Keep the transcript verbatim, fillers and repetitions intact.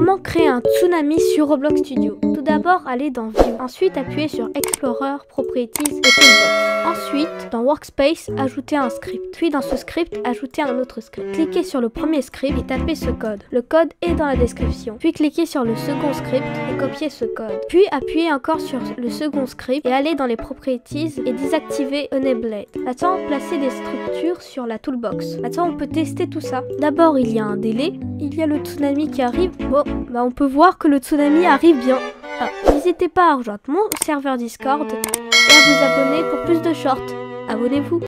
Comment créer un tsunami sur Roblox Studio? Tout d'abord, allez dans View. Ensuite, appuyez sur Explorer, Properties et Toolbox. Ensuite, dans Workspace, ajoutez un script. Puis dans ce script, ajoutez un autre script. Cliquez sur le premier script et tapez ce code. Le code est dans la description. Puis cliquez sur le second script et copiez ce code. Puis appuyez encore sur le second script et allez dans les Properties et désactivez Enabled. Maintenant, placez des structures sur la Toolbox. Maintenant, on peut tester tout ça. D'abord, il y a un délai. Il y a le tsunami qui arrive. Bon, bah on peut voir que le tsunami arrive bien. Ah, n'hésitez pas à rejoindre mon serveur Discord et à vous abonner pour plus de shorts. Abonnez-vous!